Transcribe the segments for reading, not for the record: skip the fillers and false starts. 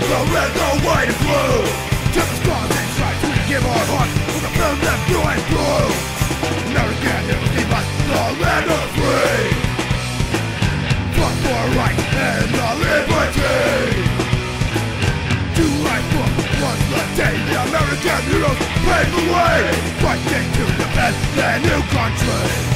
The red, the white and blue. To the stars and stripes we give our hearts for the film that blue and blue. American heroes keep us the land of free. Fought for right and the liberty. To life was the day the American heroes paved the way, fighting to defend their new country.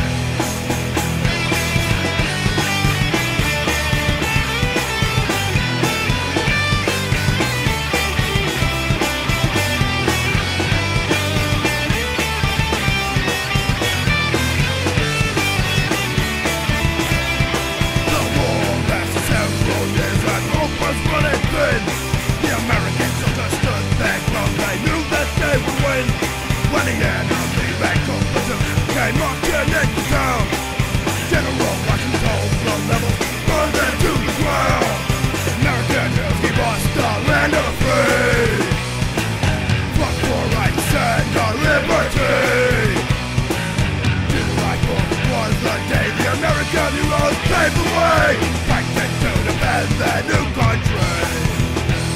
When the enemy back competition came marching into town, General Washington told the level, burn them to the ground. American heroes keep us the land of the free. Fought for rights and our liberty. July 4th was the day the American heroes paved the way, fighting to defend their new country.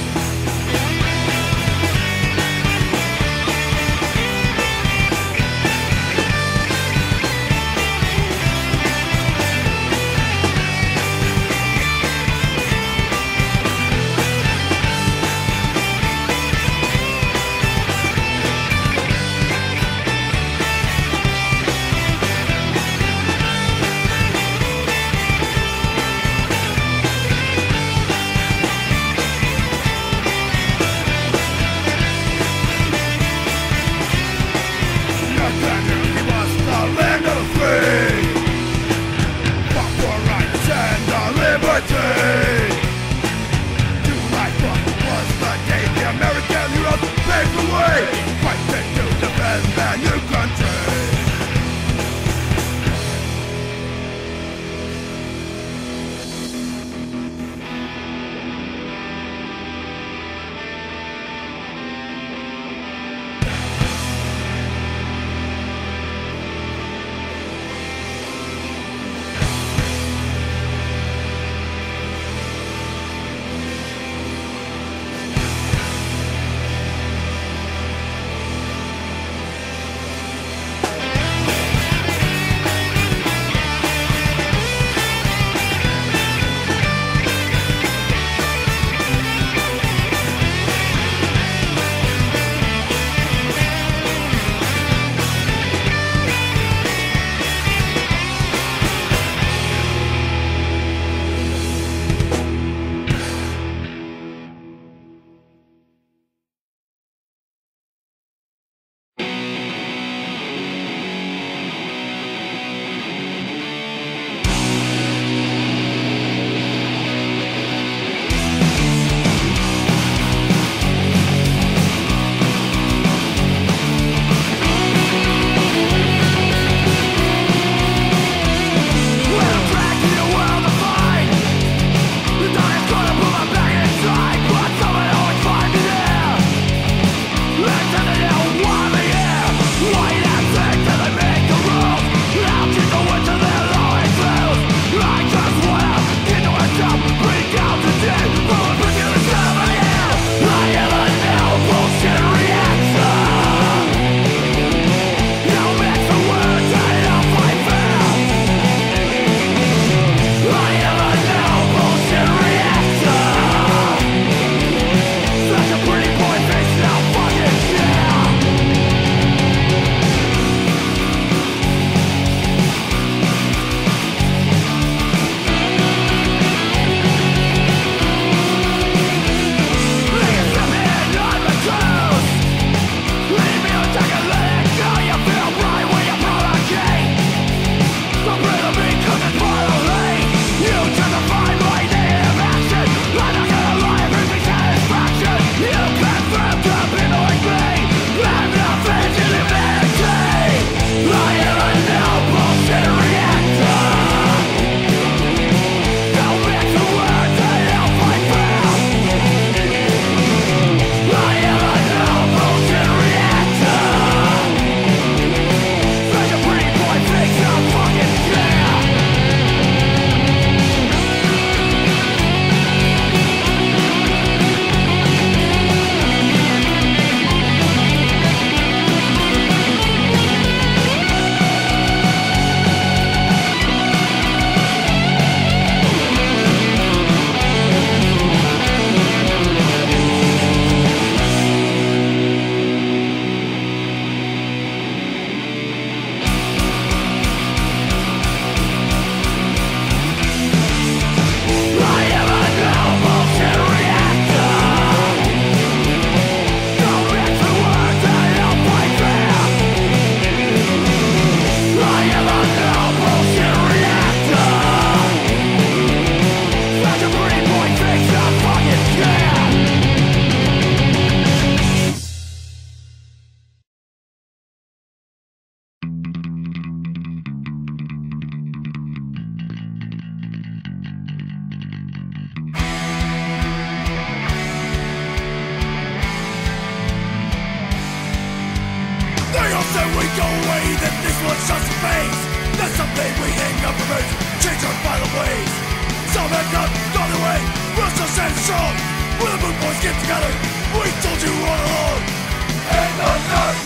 go away, that this was just a phase. That's something we ain't government, change our violent ways. Some have not gone away, we're still standing strong. When the Boot Boys get together, we told you all along. And the dirt,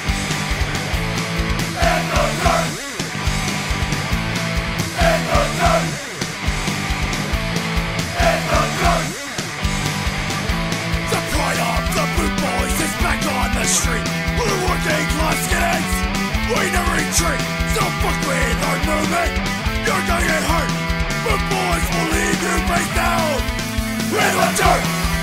and the dirt, and the dirt, and the dirt. The pride of the Boot Boys is back on the street. For the working class skinheads, we never retreat. So fuck with our movement, you're gonna get hurt. Boot Boys will leave you face down in the dirt.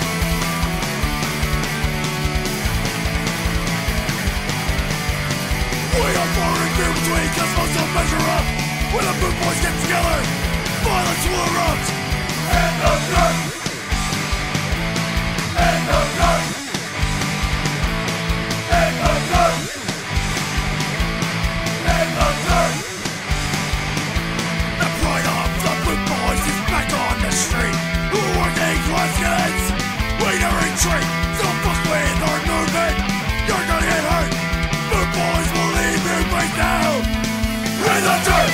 We are far and few between, cause most don't measure up. When the Boot Boys get together, violence will erupt. And the dirt, and the dirt, and the dirt, and the dirt. The pride of the Boot Boys is back on the street. Who are working class kids, we never retreat. So fuck with our movement, you're gonna get hurt. Boot Boys will leave you face down in the dirt.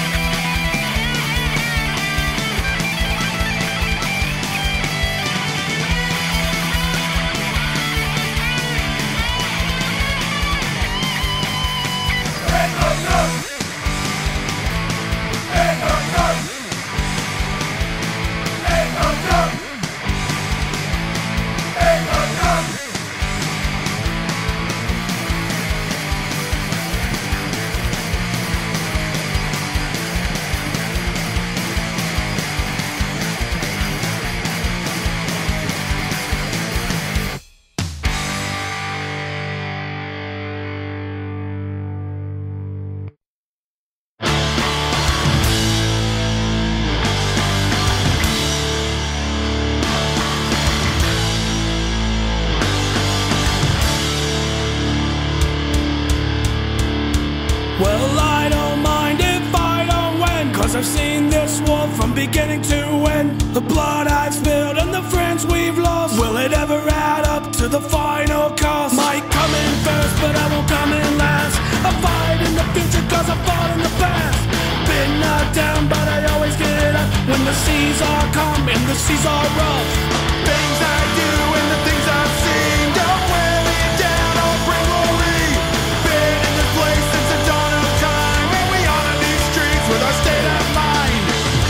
Well, I don't mind if I don't win, cause I've seen this war from beginning to end. The blood I've spilled and the friends we've lost, will it ever add up to the final cost? Might come in first, but I won't come in last. I fight in the future cause I fought in the past. Been knocked down, but I always get up. When the seas are calm and the seas are rough, things I do and the things I've seen don't wear me down or bring glory. Been in this place since the dawn of time, and we honor these streets with our state of mind.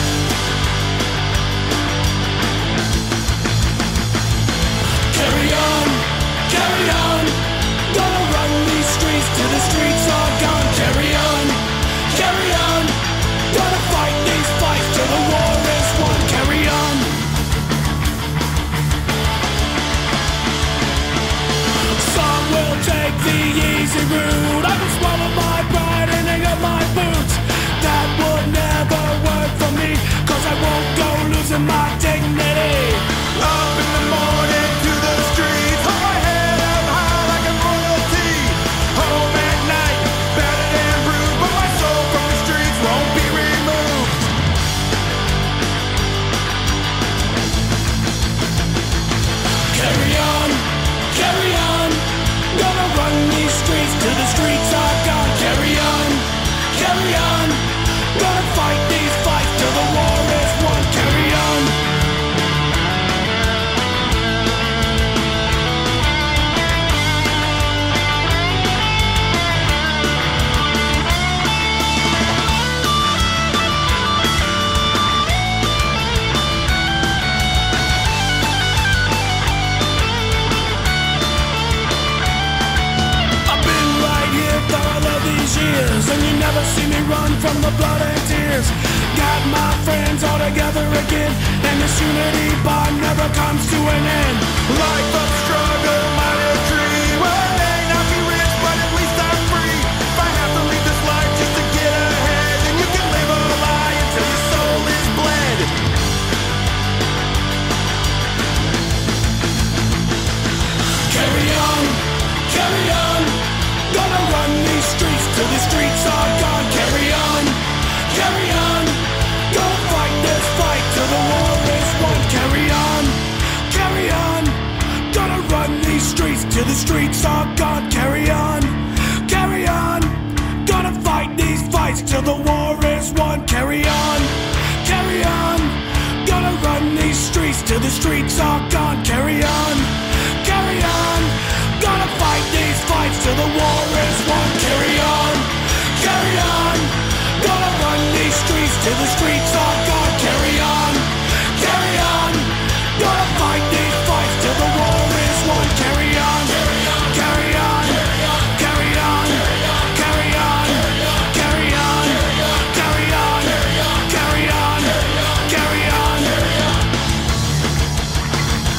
Carry on, gonna run these streets till the streets are gone. Carry on, gonna fight these fights till the war is won. Carry on. Some will take the easy route. I will swallow my pride and hang up my boots. That would never work for me, cause I won't go losing my dignity. Up in the morning to the streets, hold my head up high like I'm royalty. Home at night, battered and bruised, but my soul from the streets won't be removed. Carry on, gonna run these streets till the streets are gone. Carry on, gonna fight these fights till the war is won. Carry on. And you never see me run from the blood and tears. Got my friends all together again, and this unity bond never comes to an end. Life of struggle, my dream. Well, I may not be rich, but at least I'm free. If I have to leave this life just to get ahead, then you can live a lie until your soul is bled. Carry on, gonna run these streets till the streets are gone. Carry on, gonna fight this fight till the war is won. Carry on, gonna run these streets till the streets are gone. Carry on. the streets are gone. Carry on, carry on. Gonna fight these fights till the war is won. Carry on, carry on. Gonna run these streets till the streets are gone. Carry on, carry on. Gonna fight these fights till the war is won. Carry on, carry on, carry on, carry on, carry on, carry on, carry on, carry on.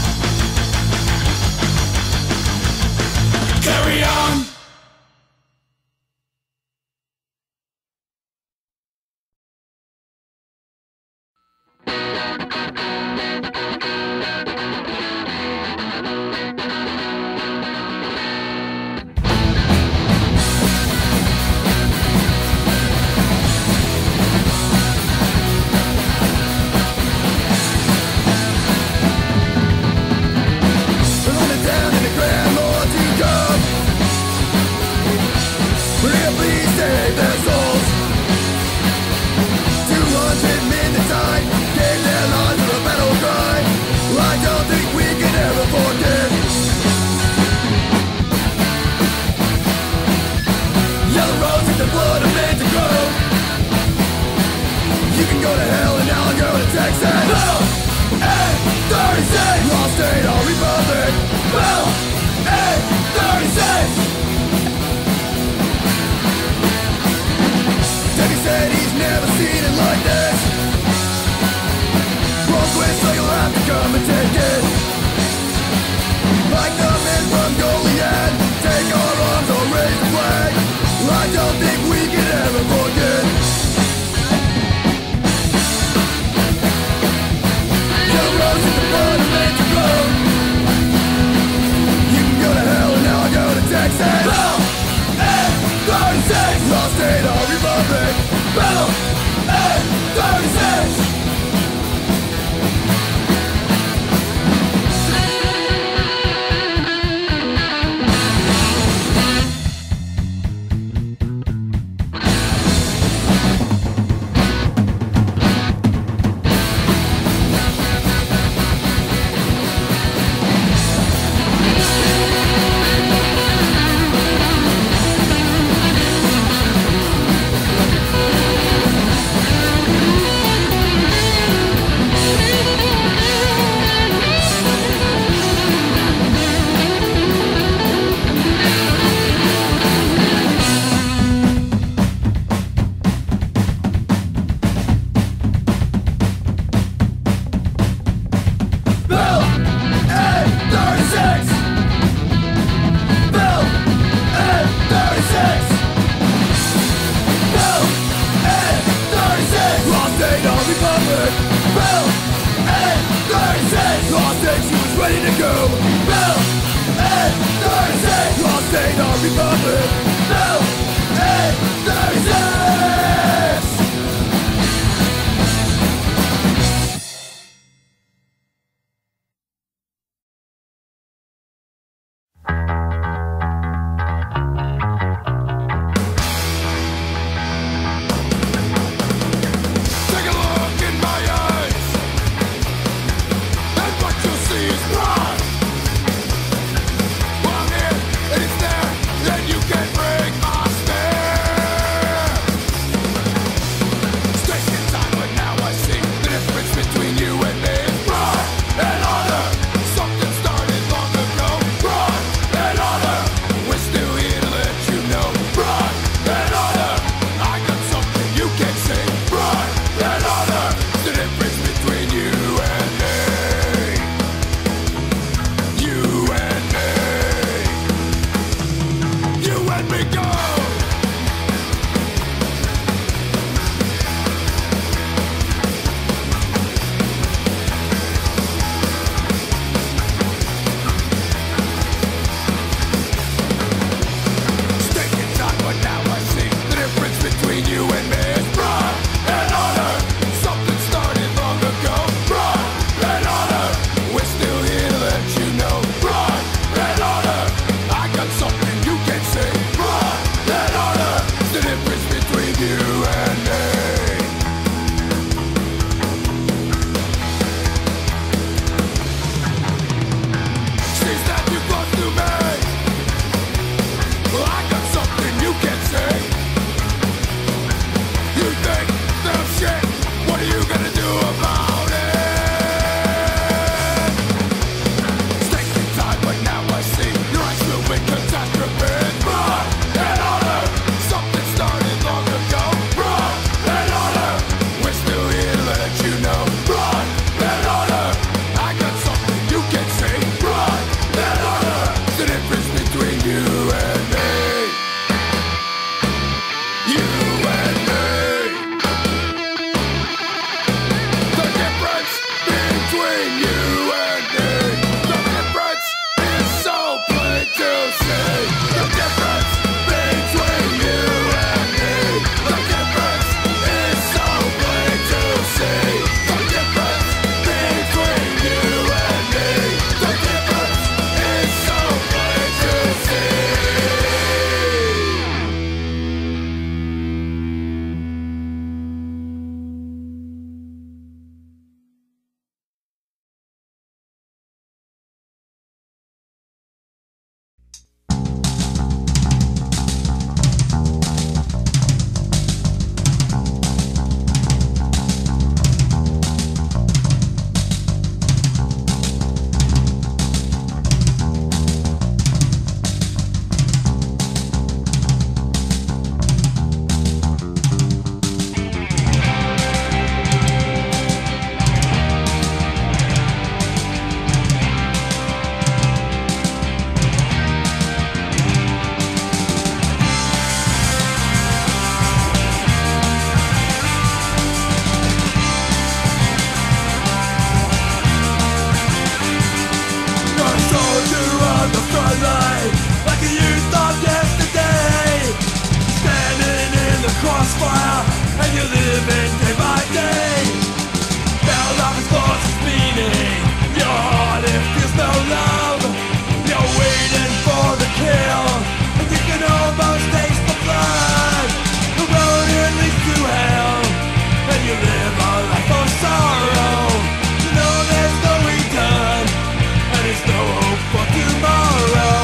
crossfire, and you're living day by day. Now life has lost its meaning. Your heart, it feels no love. You're waiting for the kill, and you can almost taste the blood. The road it leads to hell, and you live a life of sorrow. You know there's no return, and there's no hope for tomorrow.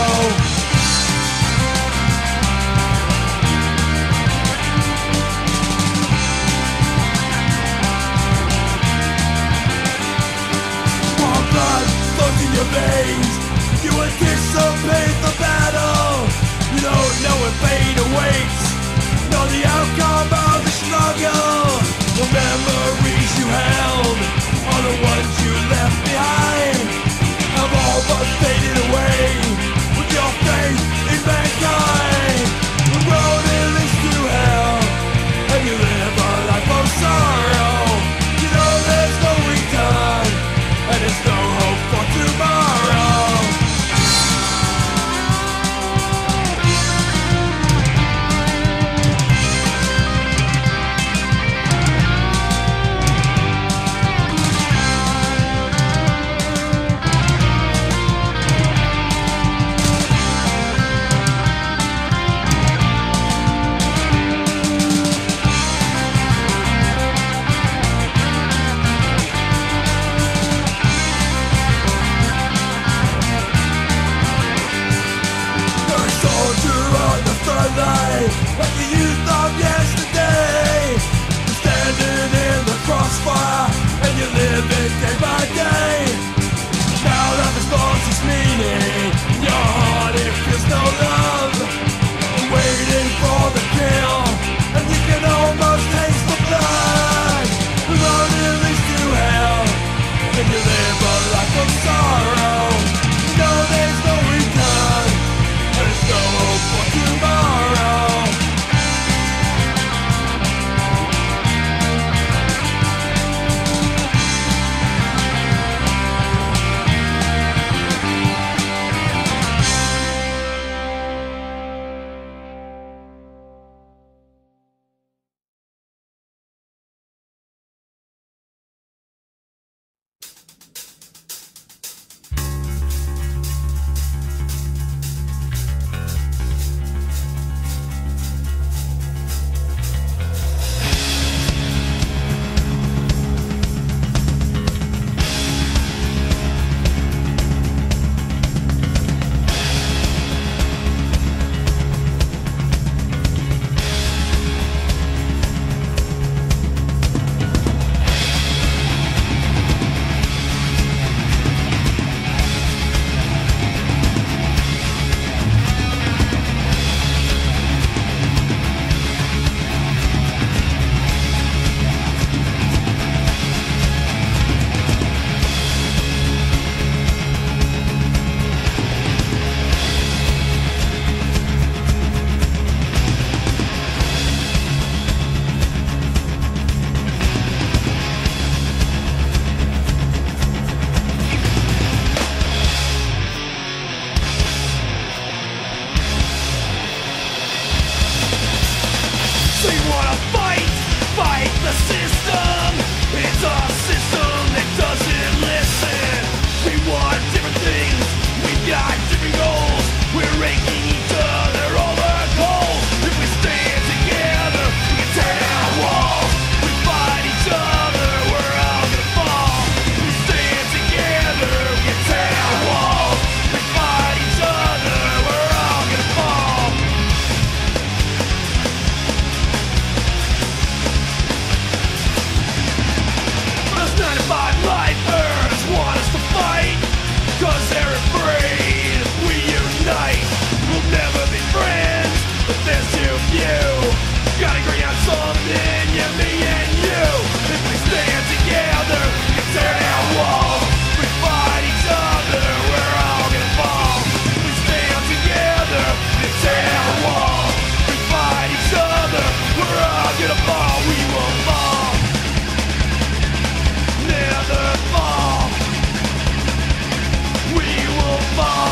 Warm blood flows in your veins. You anticipate the battle. You don't know if fate awaits, know the outcome of the struggle. The memories you held are the ones you left behind, have all but faded away with your faith in mankind. The road it leads to hell, and you live a life of sorrow. You know there's no return, and there's no hope for tomorrow. Like the youth of yesterday, you're standing in the crossfire, and you're living day by day. Now life has lost its meaning. Your heart, it feels no love. You're waiting for the kill, and you can almost taste the blood. The road it leads to hell, and you live a life of sorrow. You know there's no return, and there's no hope for tomorrow. fall.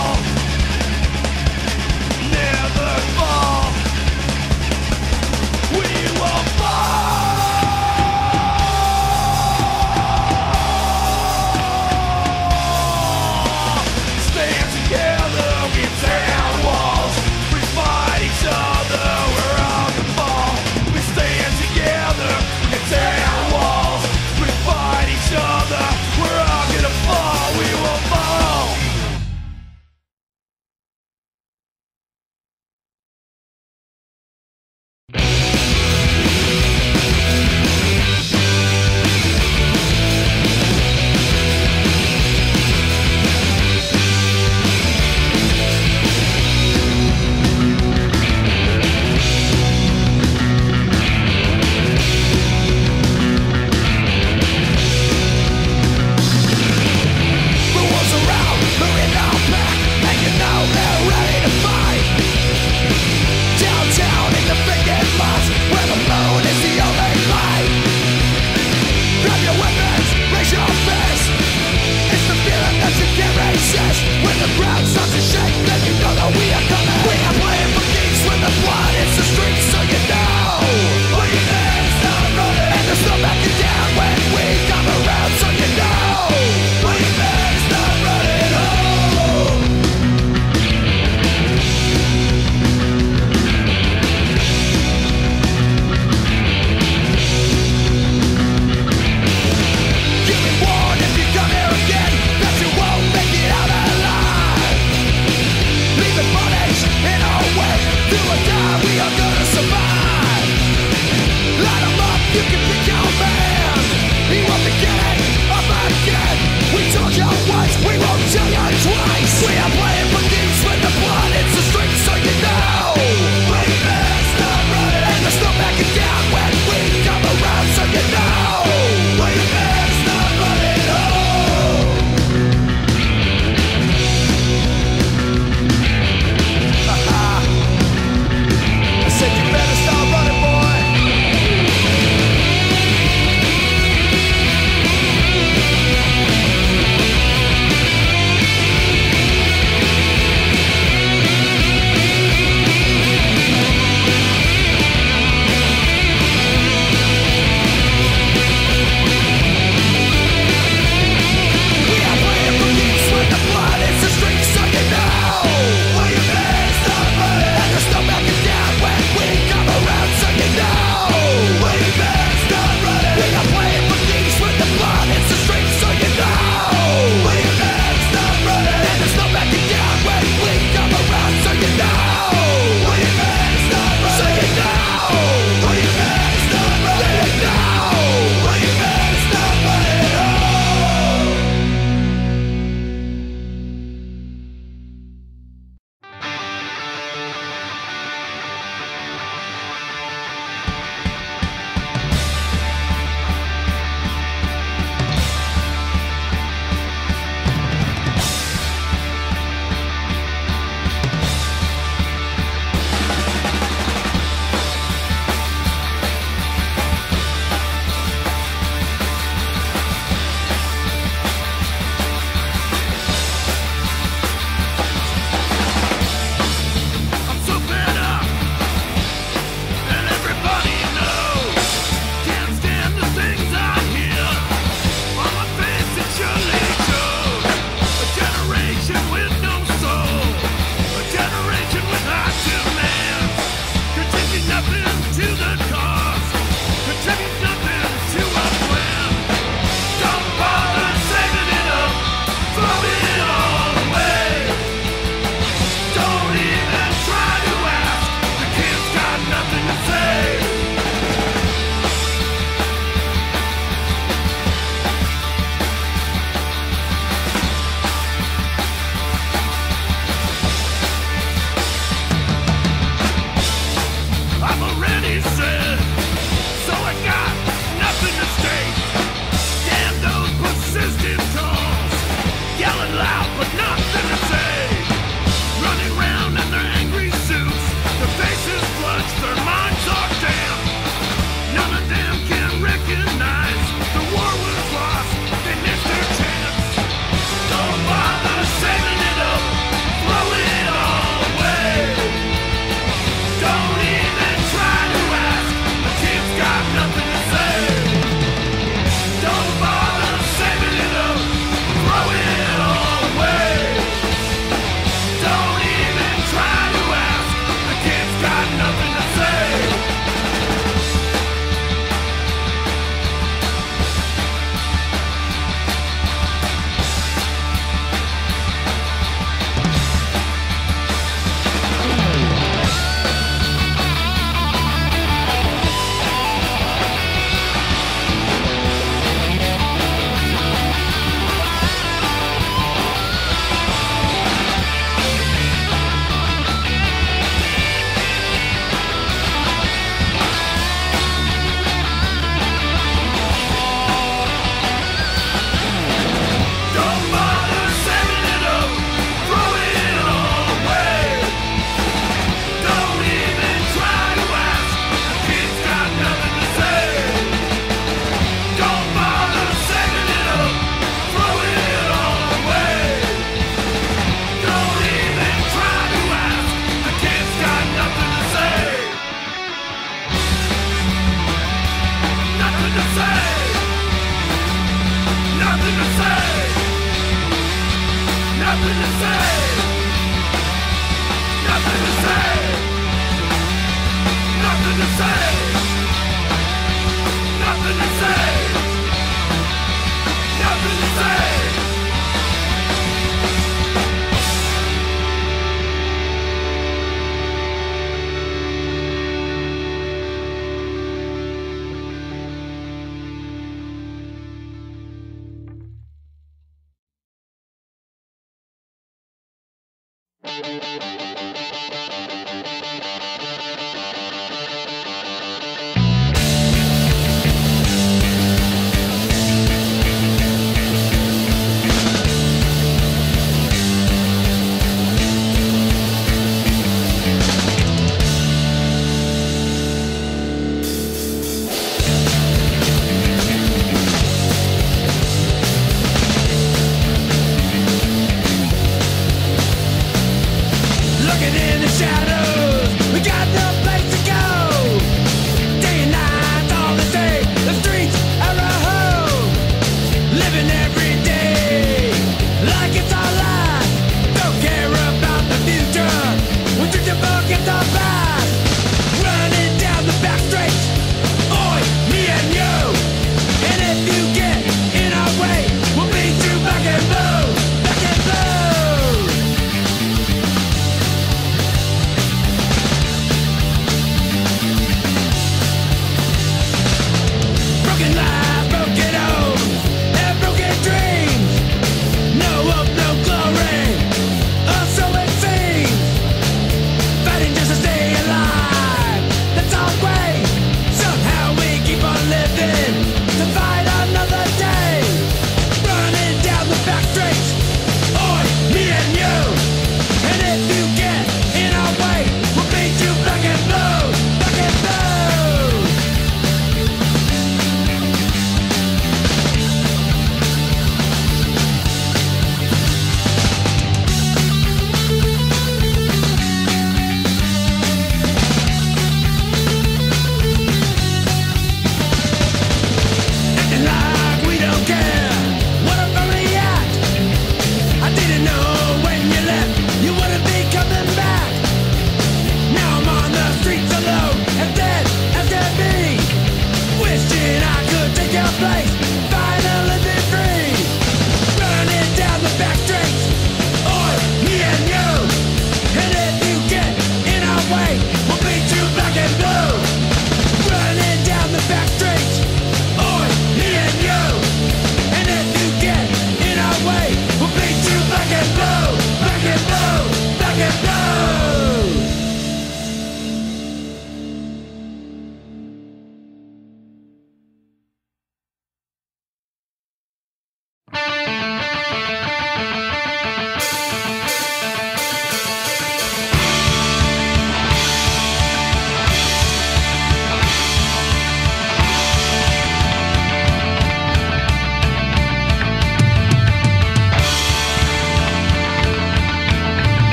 Looking in the shadows, we got no place to go. Day and night, all the day, the streets are a home. Living every day like it's our life. Don't care about the future. We drink the buckets of past. Running down the back streets, oi, me and you. And if you get in our way, we'll beat you back and blue, back and blue.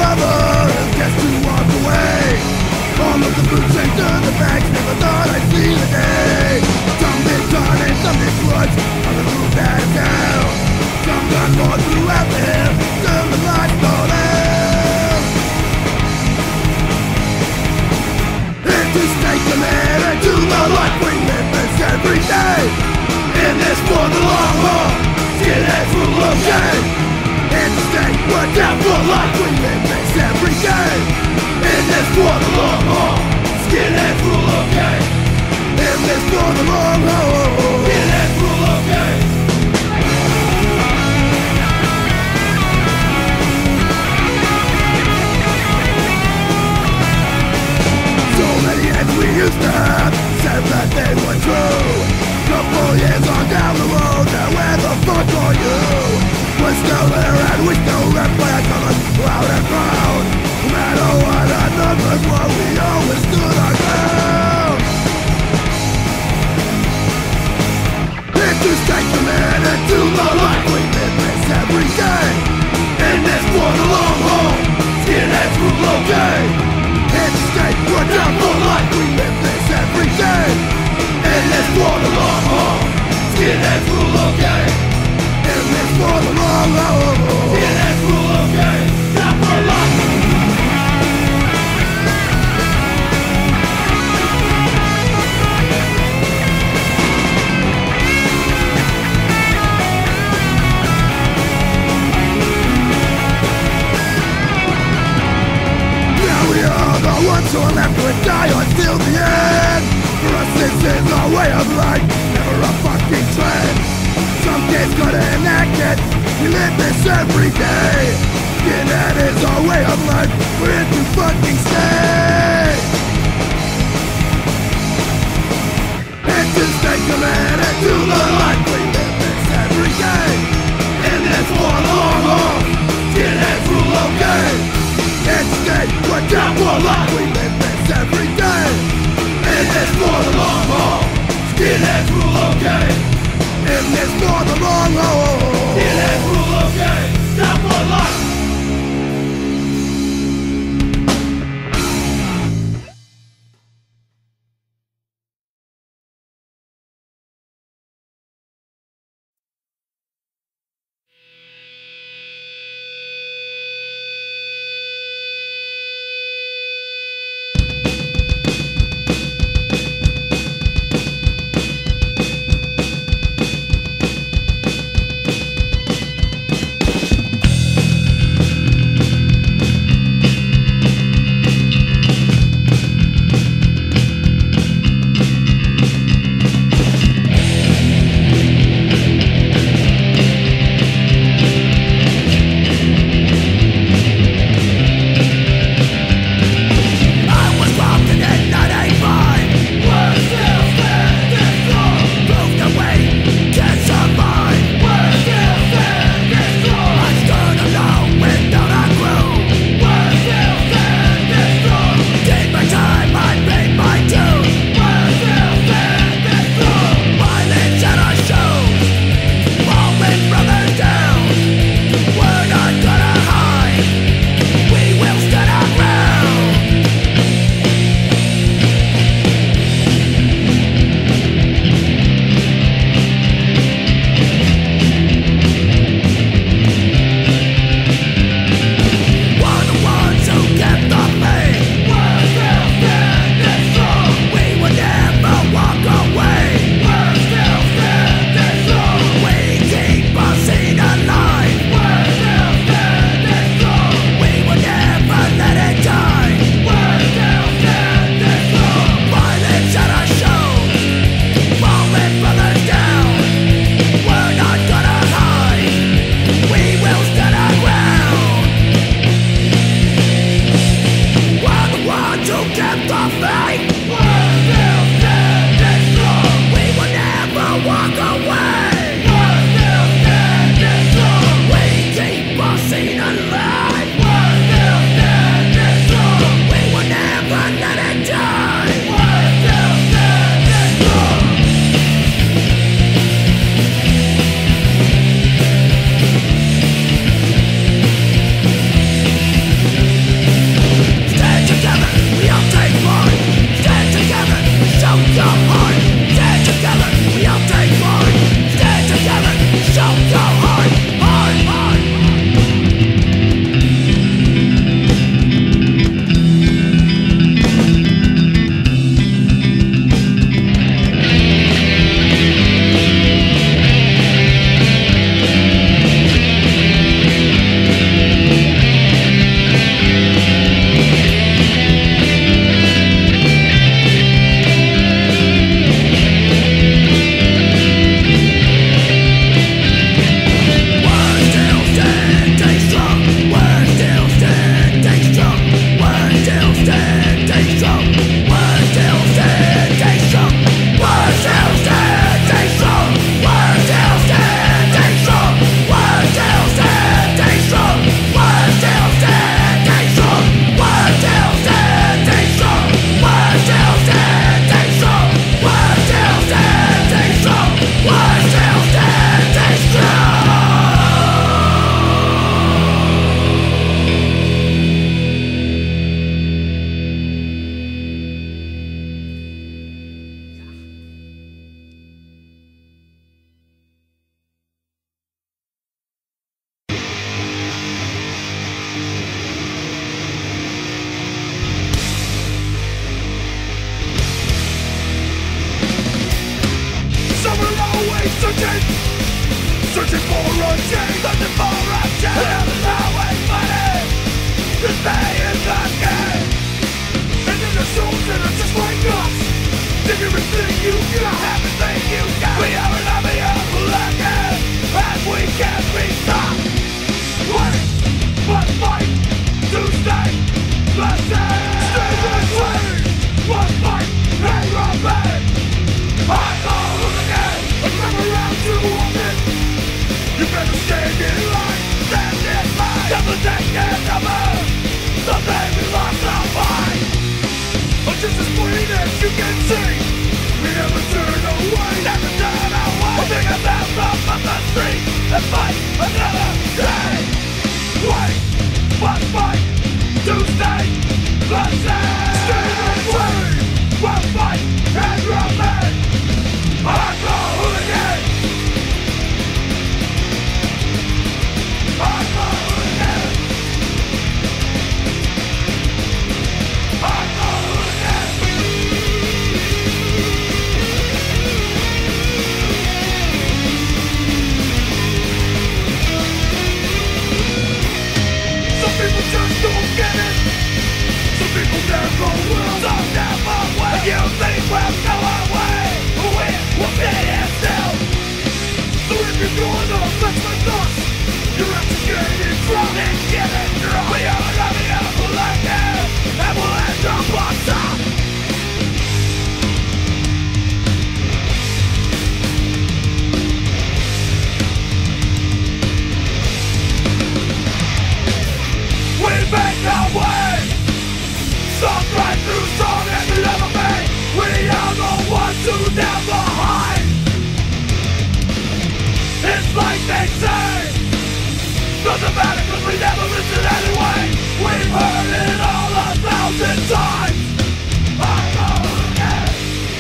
another is just to walk away. All of the food changed to the bags, never thought I'd see the day. Some did turn and some did grudge, others moved out of town. Some got more throughout the hill, till the lights fall out. Into state command, into the life we live this every day. In this for the long haul, skinheads rule okay. In the state, we're down for life, we live this every day. In this for the long haul, skinheads rule okay. In this for the long haul, skinheads rule okay. So many heads we used to have said that they were true. Couple years on down the road, now where the fuck are you? We're still there and we still rap by our colors loud and proud. No matter what our numbers were, we always stood our ground. Into state command, into the life we live this every day. In this for the long haul, skinheads rule okay. Into state, we're down for life, we live this every day. In this for the long haul, skinheads rule okay. In this for the long haul, skinheads rule okay. Down for life. The ones who are left will die until the end. For us this is our way of life, never a fucking trend. Some kids gotta enact it, we live this every day. Skinhead is our way of life, we're here to fucking stay. Into state command, into the life, we live this every day. In this for the long haul, skinheads rule okay. Instead, we're down for life, we live this every day. In this for the long haul, skinheads rule okay. In this for the long haul, skinheads rule okay. Down for life. searching, searching for a change, searching for a change. And there's always money to stay in the game. And then there's souls that are just like us. Take everything you got, everything you got. We are an army of legend, and we can't be stopped. Wait, must fight to stay the same. Stay the same. Must fight and remain. I'm a hooligan, I come around to woman. You better stand in line, stand in line. Never take it over. The baby lost our fight. I'm just as plain as you can see. We never turn away, never turn away. We'll pick us out from the street and fight another day. Wait, must fight to stay the same. Stay the same. We'll fight and remain. I'm a hooligan. I'm a hooligan. I'm a hooligan. Some people just don't get it. Some people never will. Some never will. You think we'll go away? We'll stay here still. So if you're gonna mess with us, you're actually getting drunk and getting drunk. We are an army of legend, and we'll end up on top. We make our way. Some right through strong and we never make. We are the ones who never hide. It's like they say, doesn't matter cause we never listen anyway. We've heard it all 1,000 times. I'm a hooligan.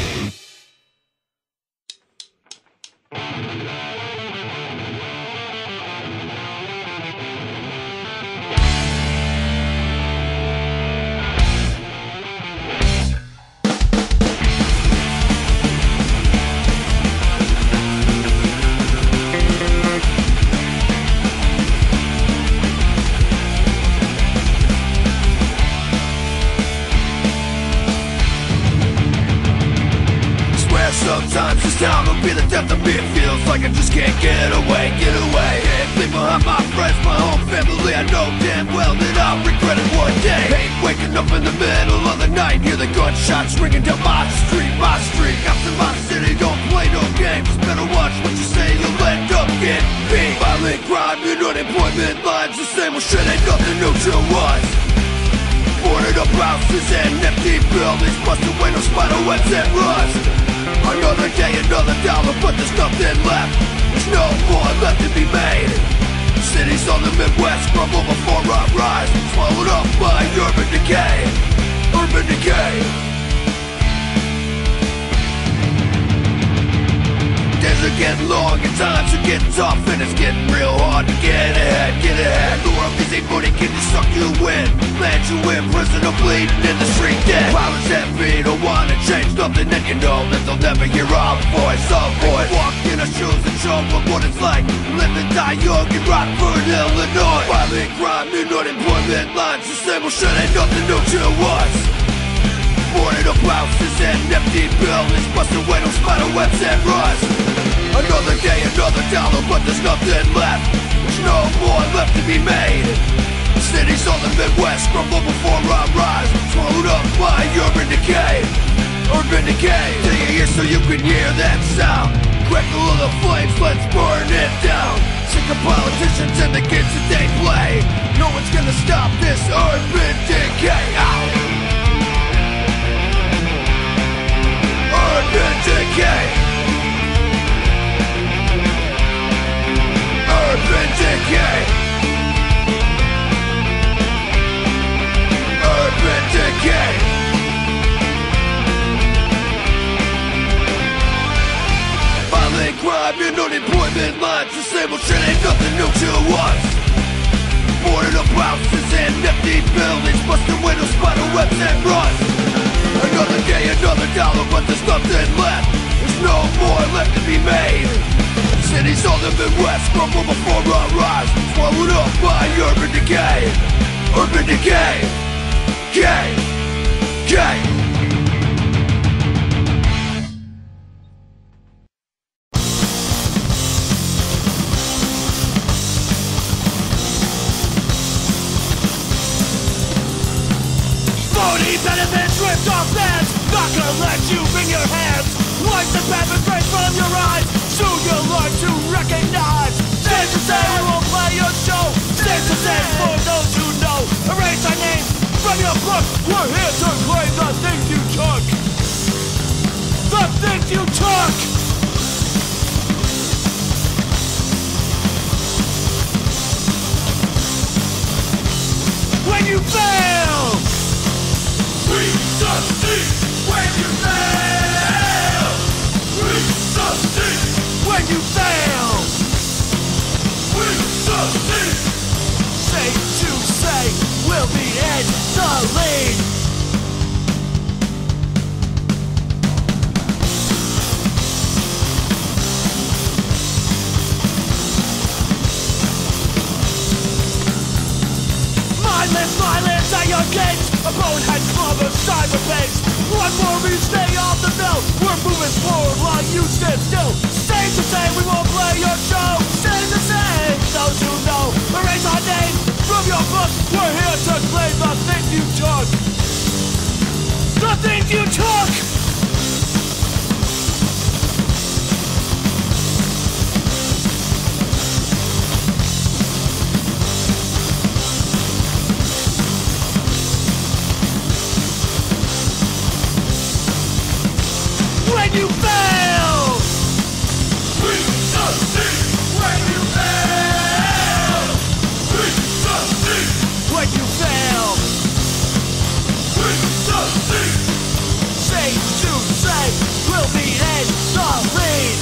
Sometimes this town will be the death of me. It feels like I just can't get away, get away. Can't leave behind my friends, my home family. I know damn well that I'll regret it one day. Hate waking up in the middle of the night, hear the gunshots ringing down my street, my street. After my city, don't play no games. Better watch what you say, you'll end up getting beat. Violent crime and unemployment lines, the same old shit ain't nothing new to us. Boarded up houses and empty buildings, busted windows, spider webs and rust. Another day, another dollar, but there's nothing left. There's no more left to be made. Cities on the Midwest crumble before our rise, swallowed up by urban decay. Urban decay. Days are getting long and times are getting tough, and it's getting real hard to get ahead, get ahead. Lure up easy money, can you suck you in? Land you in prison or bleeding in the street dead. Powers heavy, don't wanna change nothing, and you know that they'll never hear our voice, our voice. Walk in our shoes and show them what it's like. Live and die young in Rockford, Illinois. Violent crime and unemployment lines, the same old shit ain't nothing new to us. Boarded up houses and empty buildings, busted windows, spider webs and rust. Another day, another dollar, but there's nothing left. There's no more left to be made. Cities on the Midwest crumble before our rise, swallowed up by urban decay. Urban decay. Till your ears so you can hear that sound. Crackle of the flames, let's burn it down. Sick of politicians and the games that they play. No one's gonna stop this urban decay. Ow. Urban decay. Urban decay. Urban decay. Violent crime and unemployment lines, the same old shit ain't nothing new to us. Boarded up houses and empty buildings, busted windows, spider webs and rust. Another day, another dollar, but there's nothing left. There's no more left to be made. Cities of the Midwest crumble before our eyes, swallowed up by urban decay. Urban decay. Gay. Gay. Benefits ripped off bands, not gonna let you bring your hands. Wipe the pepper spray from your eyes, soon you'll learn to recognize. Safe to say we will play your show, safe to say for those who know. Erase our names from your book, we're here to claim the things you took. The things you took. When you fail, we succeed. When you fail, we succeed. When you fail, we succeed. Safe to say, we'll be in the lead. Mindless at your gates, a bonehead club of cyberbase. One more we stay off the mill, we're moving forward while you stand still. Safe to say we won't play your show, safe to say those who know. Erase our name from your book, we're here to claim the things you took. The things you took. When you fail, we succeed. When you fail, we succeed. When you fail, we succeed. Safe to say, we'll be in the lead.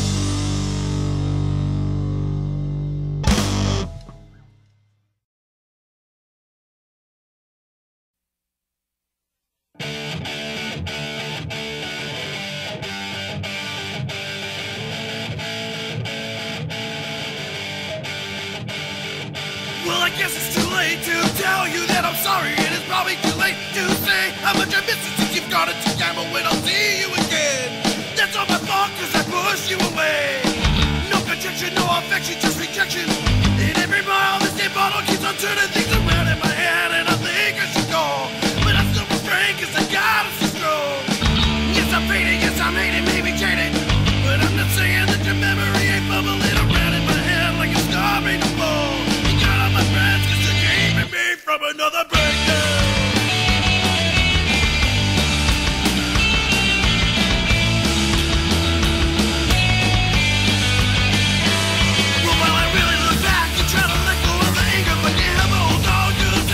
Well, I guess it's too late to tell you that I'm sorry. It is probably too late to say how much I miss you since you've gone into gamble when I'll see you again. That's all my fault cause I pushed you away. No protection, no affection, just rejection. And every mile this damn bottle keeps on turning things around in my head, and I think I should go. But I still refrain cause I gotta stay strong. Yes, I'm fading, yes, I'm hating, maybe jaded. But I'm not saying that your memory ain't bubbling around in my head like a star made of ball. My friends, cause you're keeping me from another breakdown. Well, while I really look back, you try to let go of the anger, but you have a hold on to the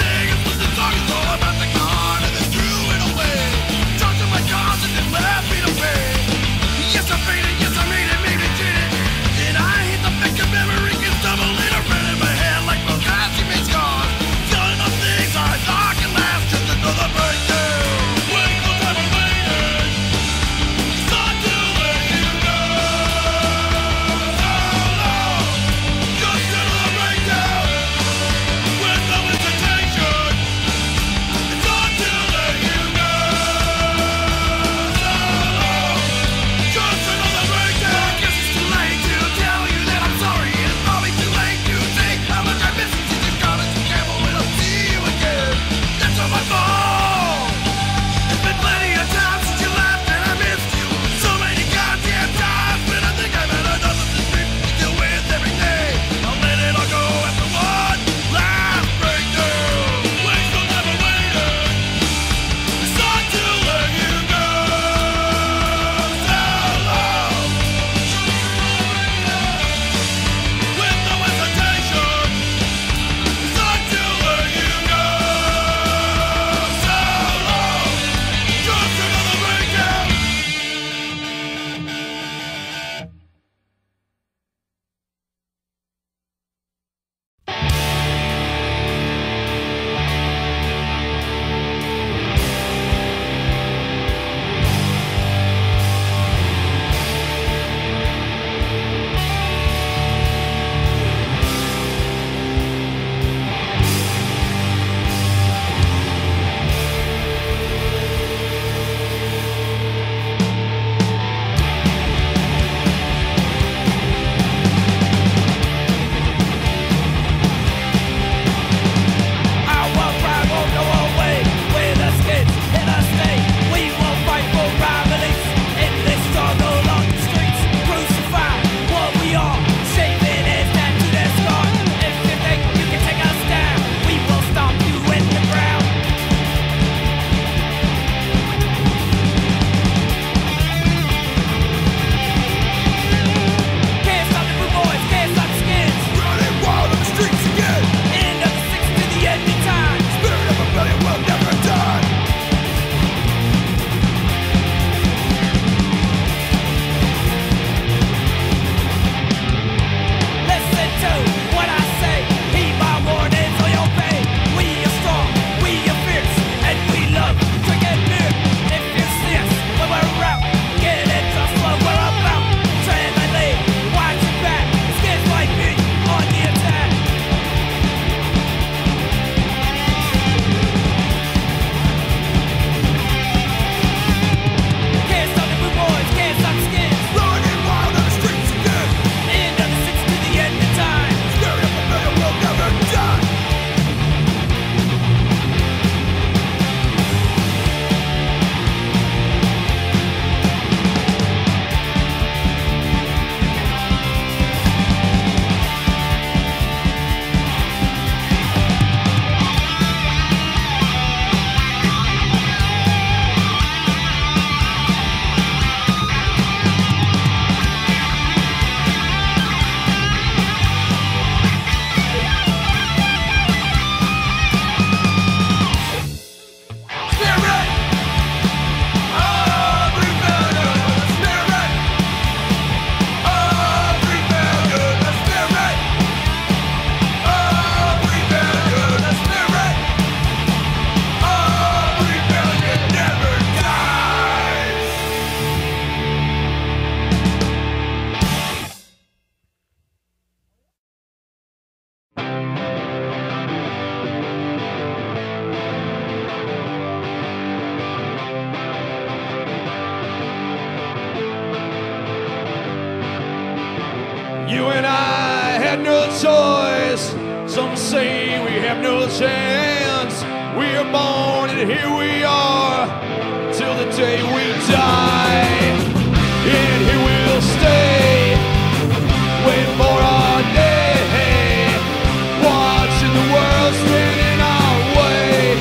choice. Some say we have no chance. We are born and here we are till the day we die. And here we'll stay, waiting for our day, watching the world spinning our way.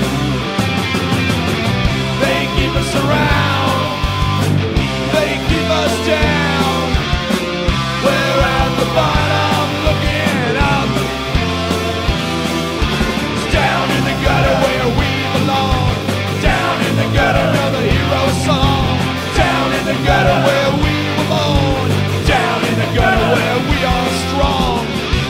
They keep us around, they keep us down. We're at the bottom looking up. It's down in the gutter where we belong. Down in the gutter, another hero song. Down in the gutter where we belong. Down in the gutter where we are strong.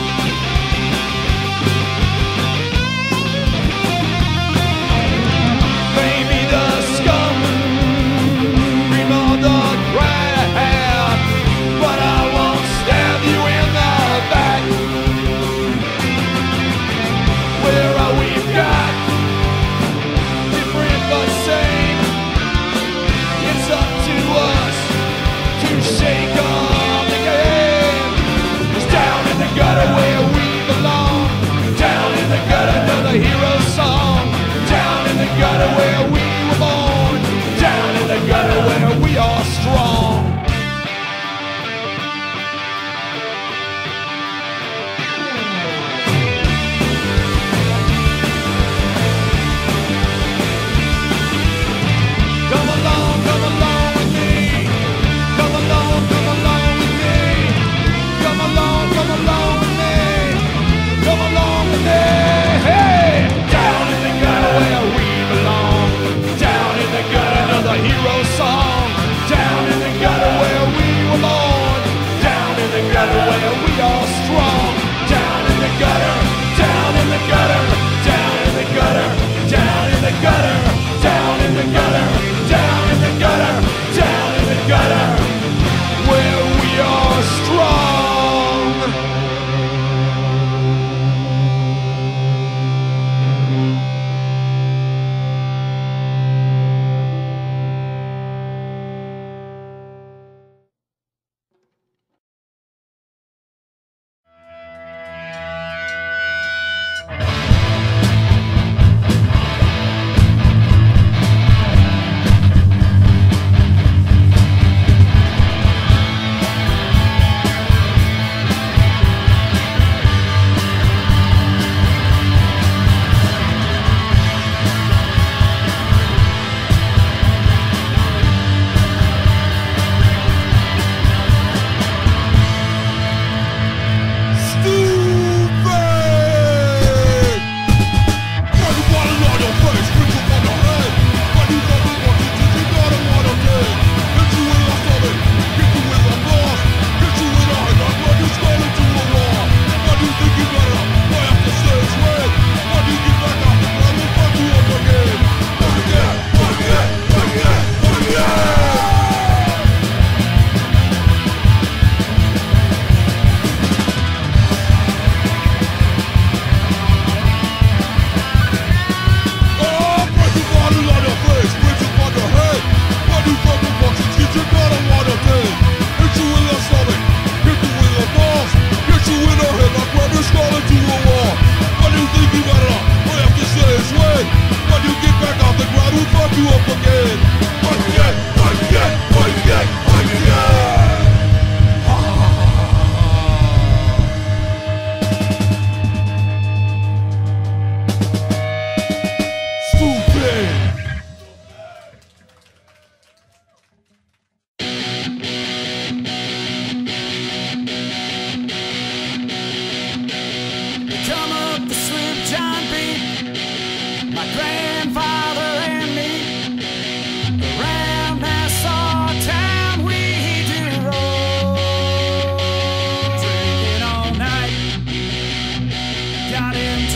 Maybe the scum cream on the ground, but I won't stab you in the back. Where are we've got different but same. It's up to us to shake up the game. It's down in the gutter where we belong. Down in the gutter, another hero song. Down in the gutter where we were born. Down in the gutter where we are strong. Come along with me. Come along with me. Come along with me. Come along with me. Hey! Down in the gutter where we belong. Down in the gutter, another hero song. Down in the gutter where we were born. Down in the gutter where we are strong. Down in the gutter, down in the gutter, down in the gutter, down in the gutter, down in the gutter, down in the gutter, down in the gutter, where we are strong.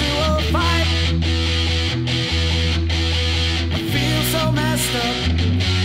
messed up.